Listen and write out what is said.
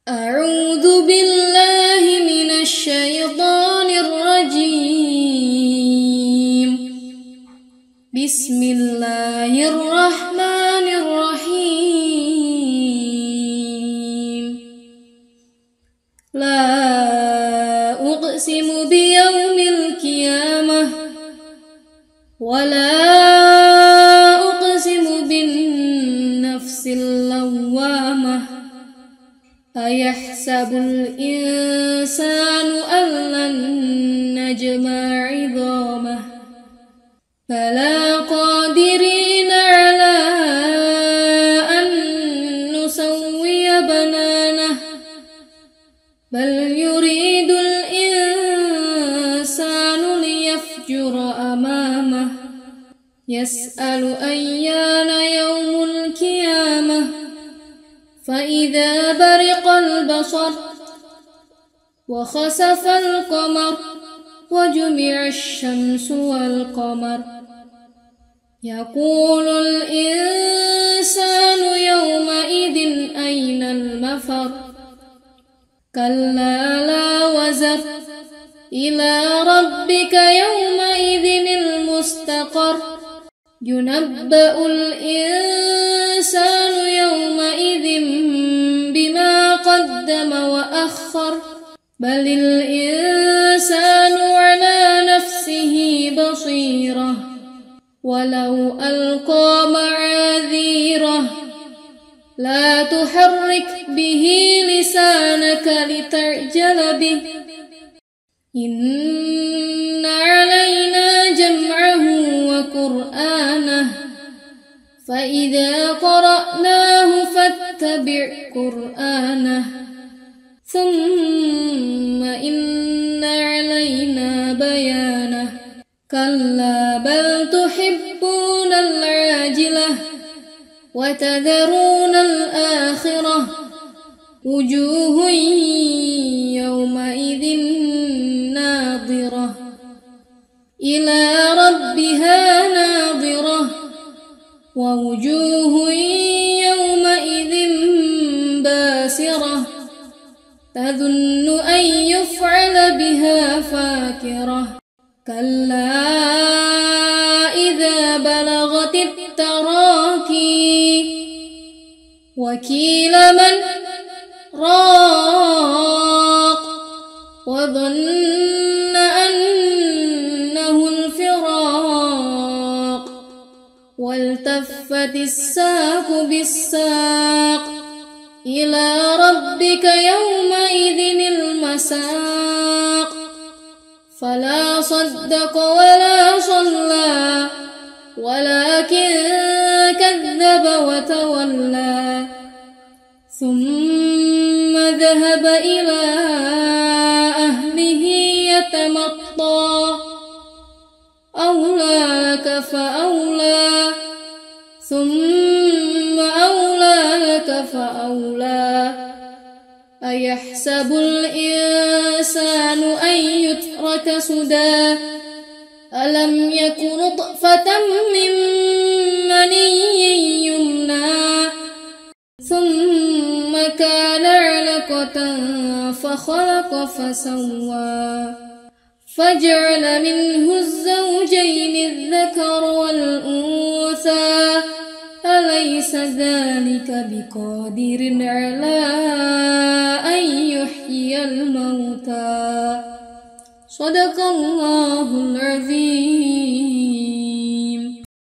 أعوذ بالله من الشيطان الرجيم. بسم الله الرحمن الرحيم. لا أقسم بيوم القيامة ولا أقسم بالنفس اللوامة. أيحسب الإنسان أن لن نجمع عظامه بلى قادرين على أن نسوي بنانه بل يريد الإنسان ليفجر أمامه يسأل أيان يوم القيامة فإذا برق البصر وخسف القمر وجمع الشمس والقمر يقول الإنسان يومئذ أين المفر كلا لا وزر إلى ربك يومئذ المستقر ينبأ الإنسان يومئذ بما قدم وأخر بل الإنسان على نفسه بصيرة ولو ألقى معاذيره لا تحرك به لسانك لتعجل به إن علينا جمعه وقرآنه فإذا قرأناه فاتبع قرآنه ثم إن علينا بيانه كلا بل تحبون العاجلة وتذرون الآخرة وجوه يومئذ ناظرة إلى ربها ناظرة ووجوه يومئذ باسرة تظن أن يفعل بها فاكرة كلا إذا بلغت التراقي وقيل من راق وظن أنه الفراق والتفت الساق بالساق إلى ربك يومئذ المساق فلا صدق ولا صلى ولكن كذب وتولى ثم ذهب إلى أهله يتمطى أولى لك فأولى ثم أولى لك فأولى أيحسب الإنسان أن يترك سدى ألم يك نطفة من مني يمنى ثم كان علقة فخلق فسوى فجعل منه الزوجين الذكر والأنثى أليس ذلك بقادر على أن يحيي الموتى صدق الله العظيم.